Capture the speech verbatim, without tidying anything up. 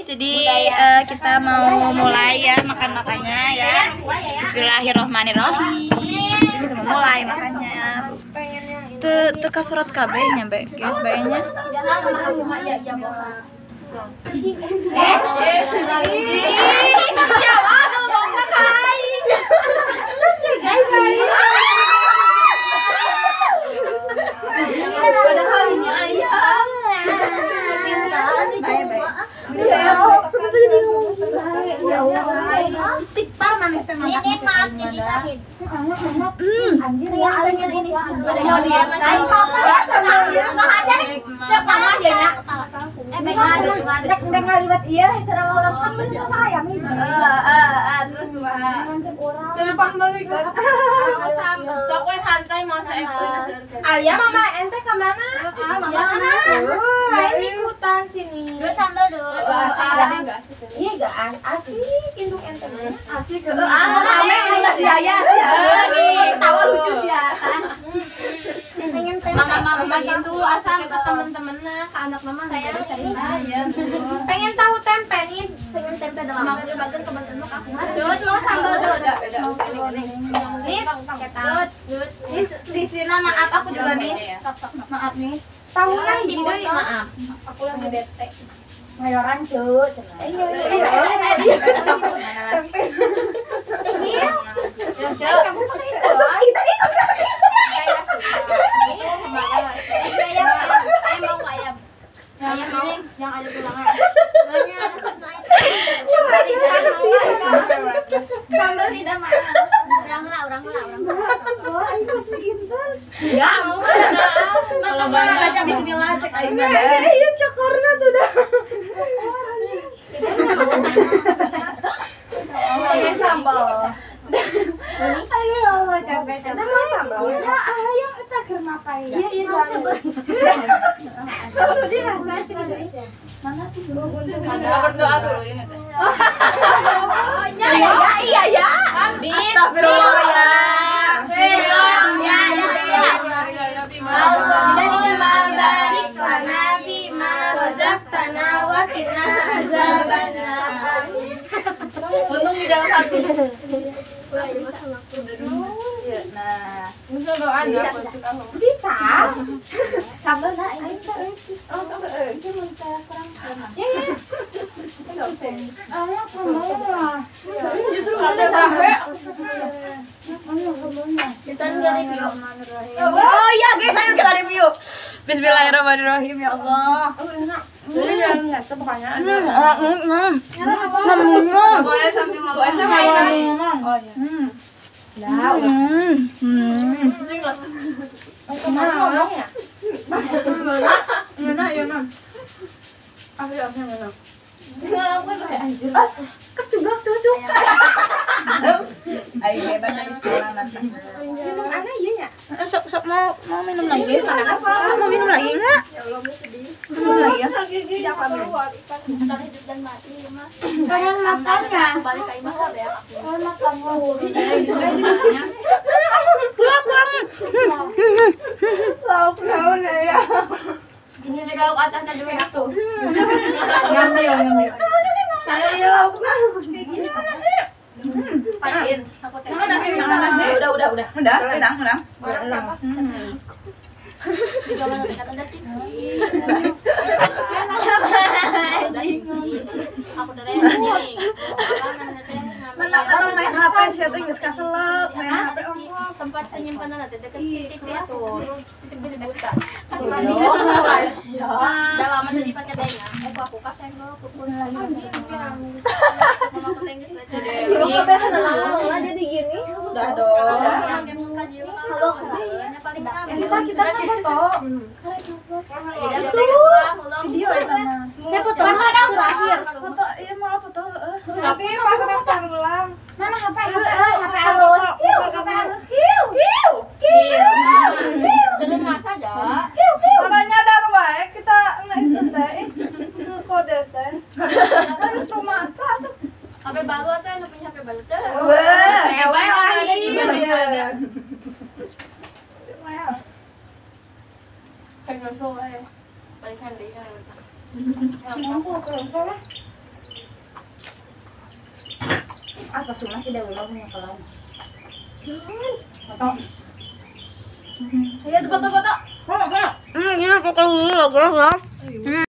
jadi uh, kita mau mulai ya makan-makannya ya. Bismillahirrohmanirrohim. Kita mau mulai makannya. Tuh, tuh ke surat K B-nya, Be. Guys, bayarnya. Padahal ini ayam. Baik-baik. Ya Allah. Istighfar mami teh makan. Ini maaf ini sakit. Anjir ya alnya ini. Ada dia makan. Enggak ada. Cek mama dia nya. Eh ngadu, ngadu. Udah ngaliwat ieu sareng orang kan bener sama ayam ini. Heeh, heeh, terus kumaha? Gampang banget kan. Sok we santai mau saepeun. Ayam mama ente ka mana? Ah, mama mana? Lain ikutan sini. Dua sambal dulu. Iya gak asik induk ente asik ke ah rame ini nggak sih ayah ketawa lucu sih ya pengen mama mama gitu asal ke temen-temennya ke anak mama saya pengen tahu tempe nih pengen tempe doang mau dibagiin ke temen-temen aku masuk mau sambal dud nis dud dud nis di sini maaf aku juga nis maaf nis tahu lah gitu maaf aku lagi bete mayoran cuy, iya iya iya tempe, iya, kamu pakai itu, kita ikut sama kita, ayam, ayam mau ayam, ayam mau, yang ada tulangnya, coba dikasih, sambal tidak mau, orang lah, orang lah, orang lah, ayo segintar, ya mau, kalau baca Bismillah cek aja, iya cokorna tuh dah. Pengen sambal. Aduh Allah capek capek. Kita mau sambal. Ya ayo kita ke ngapain? Iya iya banget. Kalau dirasa cuma guys ya. Mana tuh dulu untuk berdoa dulu ini teh. Oh iya ya iya ya. Astagfirullah ya. Ya ya ya. Allahumma barik lana fima razaqtana wa qina azabannar. Untung di dalam hati. Nah, bisa doa enggak kamu? Bisa. Sambal nah ini. Oh, sambal eh ini minta kurang kurang. Ya ya. Enggak usah. Ah, ya kamu lah. Justru ada sampai. Kita enggak review. Oh iya guys, ayo kita review. Bismillahirrahmanirrahim ya Allah. Oh enak. Jadi jangan nggak pertanyaan. Boleh sambil ngomong. Oh iya. Ya, udah. Hmm. Kemana ngomong ya? Mana ya non? Apa ya apa mana? Enggak, aku kayak anjir. Kecugak susu. Ayo hebat tapi sekarang nanti. Minum aneh iya nya? Sok sok mau mau minum lagi? Mau minum lagi enggak? Ya Allah, gue sedih. Minum lagi ya? Jangan keluar ikan antara hidup dan mati mah. Pengen makan ya? Balik ke imah ya. Oh, makan mau. Pulang pulang. Lauk lauk ya. Ini ada lauk atasnya dulu tuh. Ngambil ngambil. Saya ya lauk lauk. Gini mana deh? Pakein. Aku teh. Udah udah udah. Udah, udah, udah. Juga mana kata ada T V. Aku teh ini. Mana kalau main H P sih tuh geus kaselek, main H P Oh, tempat penyimpanan ada dekat C C T V tuh. C C T V di buka. Udah lama tadi pakai tehnya. Aku aku kasih dulu pukul lagi. Mama aku tenggelis aja deh. Iya, udah lama jadi gini. Udah dong. Halo, hanya paling kami. Kita kita foto. Jadi aku Video ya sama. Ya foto terakhir. Foto iya malah foto. Tapi pas rekam ulang. mana H P H P H P alus. Kiu, H P alus. Kiu. Kiu. Kiu. Belum mata dah. Kiu, kiu. Kalau nyadar wae kita nggak itu teh. Kode teh. Harus cuma satu. H P baru atau yang punya H P baru tuh? Wah, ewe lagi. Kayak so wae. Balikan deh kan. Aku ke lah. Apa tuh masih ada ulang punya kalan. Foto. Ayo foto-foto. Hmm, iya, pokoknya guys ya.